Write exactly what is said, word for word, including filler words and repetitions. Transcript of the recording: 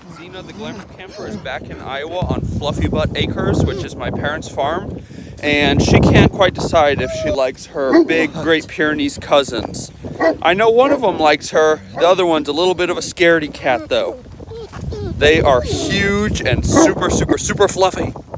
Xena the Glamour Camper is back in Iowa on Fluffy Butt Acres, which is my parents' farm, and she can't quite decide if she likes her big Great Pyrenees cousins. I know one of them likes her, the other one's a little bit of a scaredy cat though. They are huge and super, super, super fluffy.